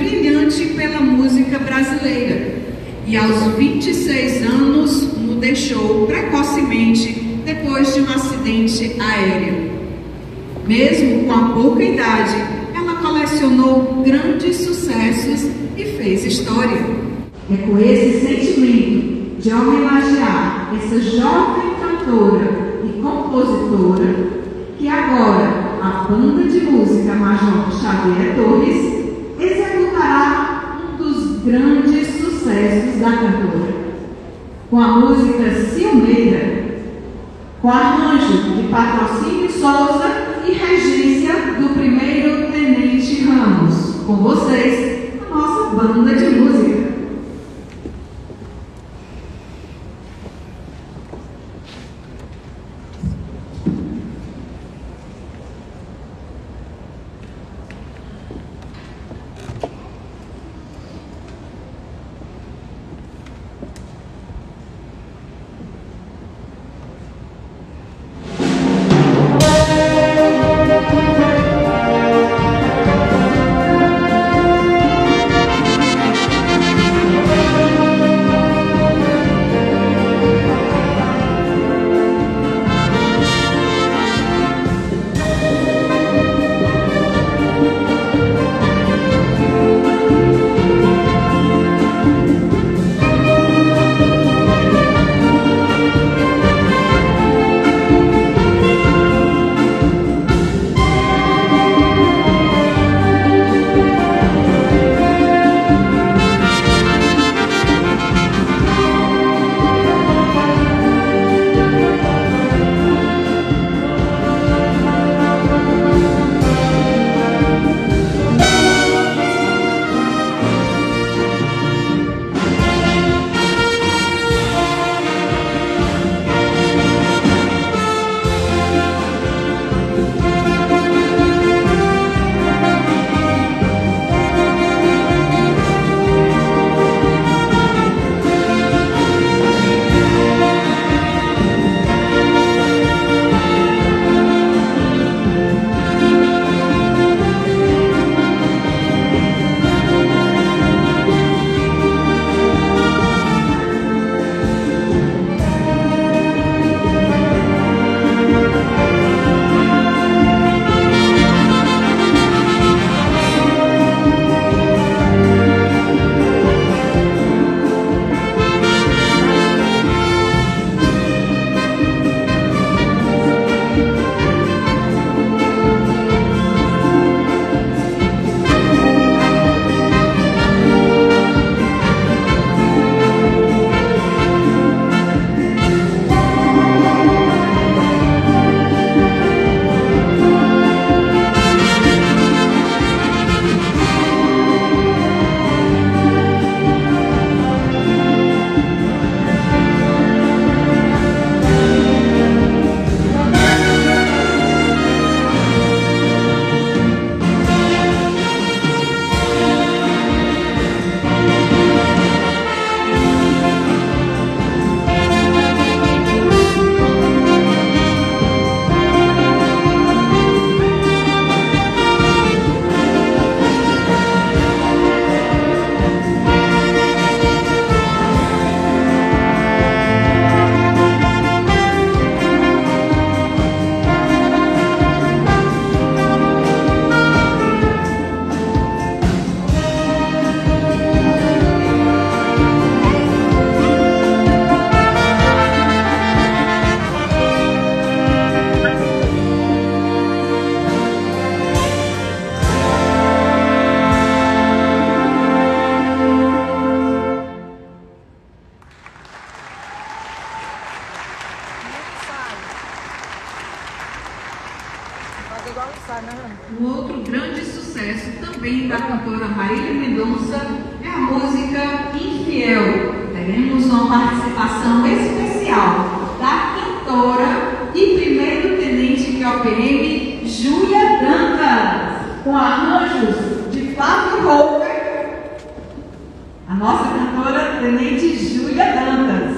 brilhante pela música brasileira e aos 26 anos nos deixou precocemente depois de um acidente aéreo. Mesmo com a pouca idade, ela colecionou grandes sucessos e fez história. É com esse sentimento de homenagear essa jovem cantora e compositora que agora a Banda de Música Major Xavier Torres executará um dos grandes sucessos da cantora, com a música Ciumeira, com arranjo de Patrocínio Souza e regência do primeiro Tenente Ramos. Com vocês, a nossa Banda de Música. Um outro grande sucesso também da cantora Marília Mendonça é a música Infiel. Teremos uma participação especial da cantora e primeiro-tenente de OPM, Júlia Dantas, com arranjos de Flávio Roper, a nossa cantora Tenente Júlia Dantas.